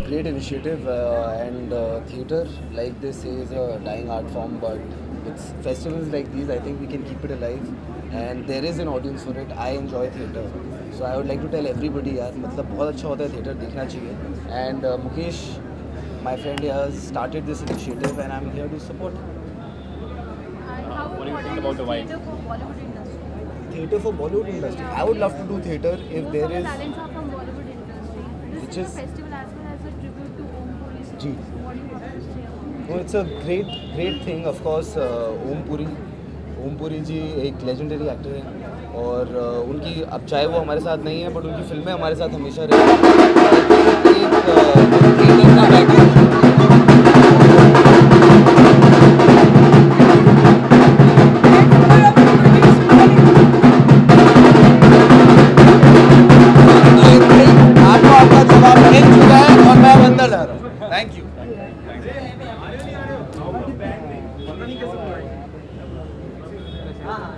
great initiative, and theatre like this is a dying art form, but with festivals like these, I think we can keep it alive, and there is an audience for it. I enjoy theatre, so I would like to tell everybody, यार मतलब बहुत अच्छा होता है theatre, देखना चाहिए. And Mukesh, my friend, has started this initiative, and I'm here to support. And how What do you think important about the is vibe? theatre for Bollywood industry? Theatre for Bollywood industry. I would love to do theatre if Most there of the is. talents are from Bollywood industry. This Which is is- a festival as well as a tribute to Om Puri. Ji. So what do you have to say about it? No, it's a great thing. Of course, Om Puri जी एक legendary actor हैं, और उनकी अब चाहे वो हमारे साथ नहीं है, बट उनकी फिल्में हमारे साथ हमेशा रही. आपका जवाब मिल चुका है और मैं अंदर जा रहा हूँ. Thank you. हाँ